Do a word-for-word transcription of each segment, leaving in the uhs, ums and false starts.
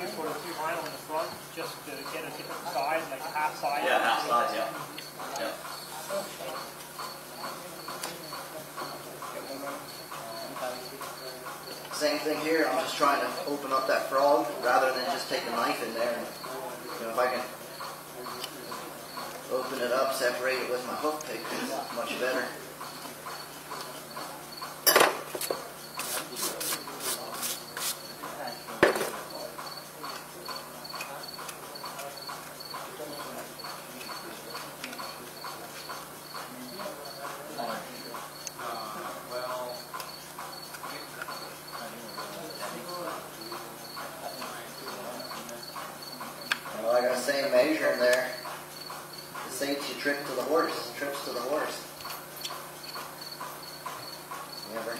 use sort of two vinyl in the front just to get a different size, like half size. Yeah, half size, yeah. Yeah. Same thing here, I'm just trying to open up that frog rather than just take a knife in there. And, you know, if I can open it up, separate it with my hoof pick, it's much better. Like I was saying, measuring there, it saves you trip to the horse, trips to the horse. You ever,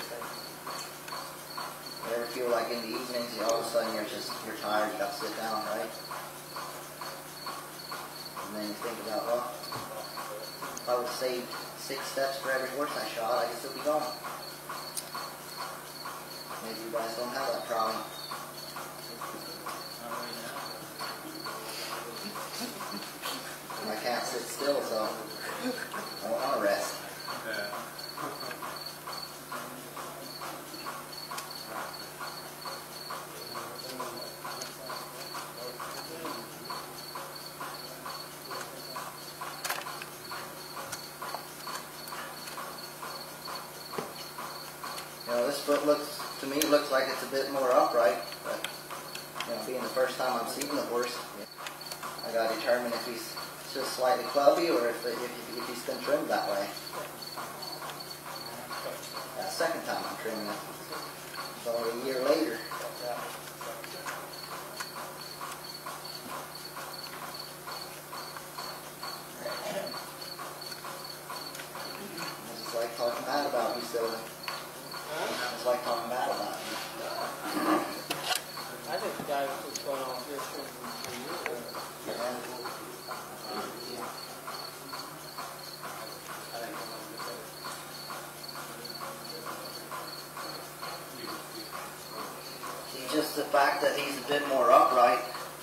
you ever feel like in the evenings, you all of a sudden you're just, you're tired, you got to sit down, right? And then you think about, well, if I would have saved six steps for every horse I shot, I could still be going. Maybe you guys don't have that problem. I can't sit still, so I don't want to rest. Yeah. You know, this foot looks, to me, looks like it's a bit more upright, but, you know, being the first time I'm seeing the horse, I got to determine if he's just slightly clubby or if, if, if he's been trimmed that way. That's the second time I'm trimming it. It's only a year later. I just like talking bad about you, Sylvan. I just like talking bad about you. I think the guy was going off here for years. Yeah. Just the fact that he's a bit more upright,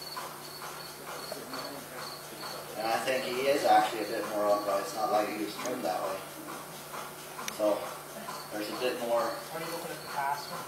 and I think he is actually a bit more upright. It's not like he was trimmed that way. So there's a bit more. Are you looking at the past one?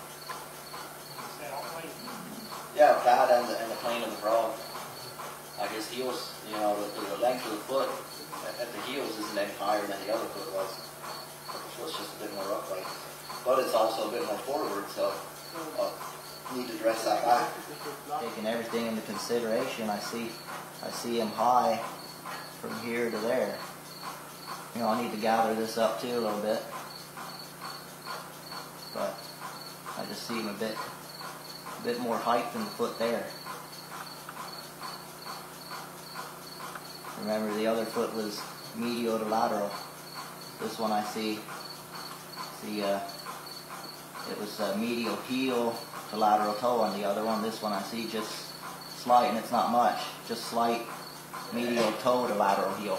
Yeah, pad and the, and the plane of the frog. Like his heels, you know, the, the length of the foot at, at the heels isn't any higher than the other foot was. The foot's just a bit more upright, but it's also a bit more forward. So. Uh, need to dress that back. Taking everything into consideration, I see I see him high from here to there. You know, I need to gather this up too a little bit. But I just see him a bit a bit more height than the foot there. Remember, the other foot was medial to lateral. This one I see see uh it was uh, medial heel to lateral toe on the other one. This one I see just slight, and it's not much, just slight medial toe to lateral heel.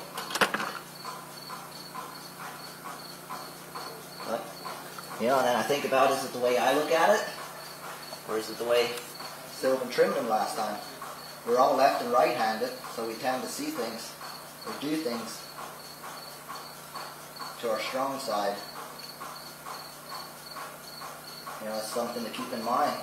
But, you know, and then I think about, is it the way I look at it, or is it the way Sylvan trimmed him last time? We're all left and right-handed, so we tend to see things, or do things, to our strong side. You know, it's something to keep in mind.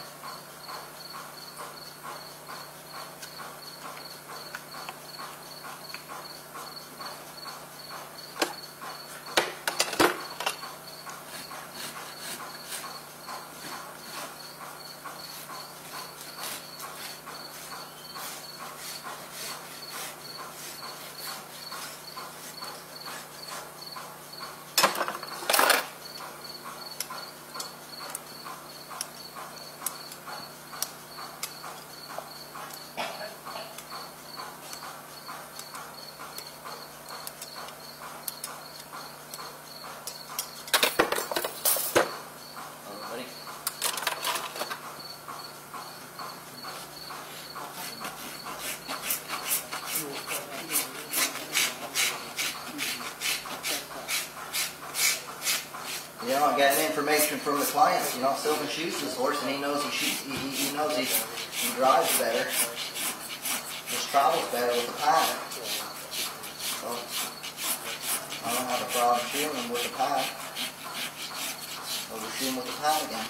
You know, I'm getting information from the clients. You know, Sylvan shoots this horse, and he knows he shoots. He, he knows he's he drives better, just travels better with the pad. So I don't have a problem shoeing him with the pad. So we'll shoe him with the pad again.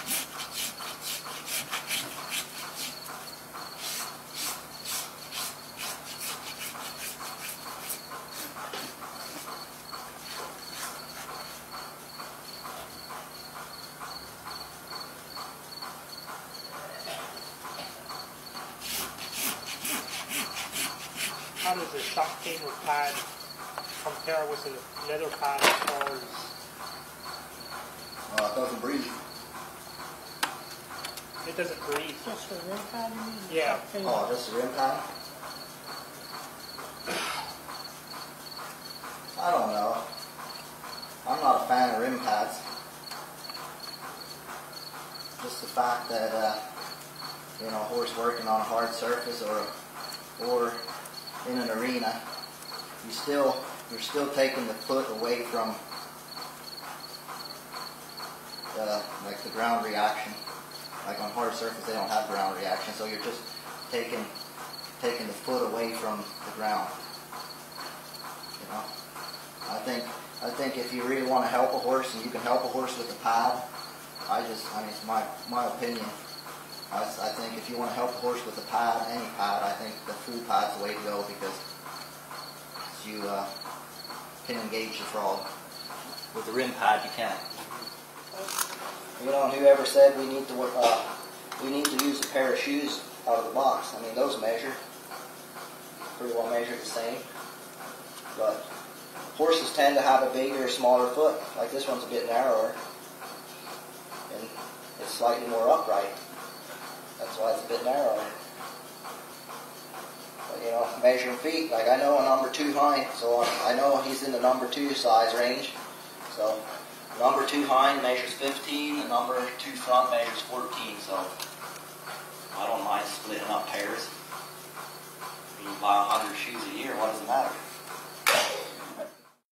How does the shock cable pad compare with the leather pad as far as Uh, it doesn't breathe. it doesn't breathe? Just the rim pad, you mean? Yeah. Oh, just the rim pad? I don't know. I'm not a fan of rim pads. Just the fact that, uh, you know, a horse working on a hard surface or or in an arena, you still you're still taking the foot away from the like the ground reaction. Like on hard surface, they don't have ground reaction, so you're just taking taking the foot away from the ground. You know, I think I think if you really want to help a horse, and you can help a horse with a pad, I just I mean it's my my opinion. I, I think if you want to help a horse with a pad, any pad, I think the full pad's the way to go because you uh, can engage the frog. With the rim pad, you can't. You know, and whoever said we need to uh, we need to use a pair of shoes out of the box? I mean, those measure pretty well measure the same. But horses tend to have a bigger or smaller foot. Like this one's a bit narrower, and it's slightly more upright. That's why it's a bit narrower. But, you know, measuring feet, like I know a number two hind, so I know he's in the number two size range. So number two hind measures fifteen, and number two front measures fourteen. So I don't mind splitting up pairs. If you buy a hundred shoes a year, what does it matter?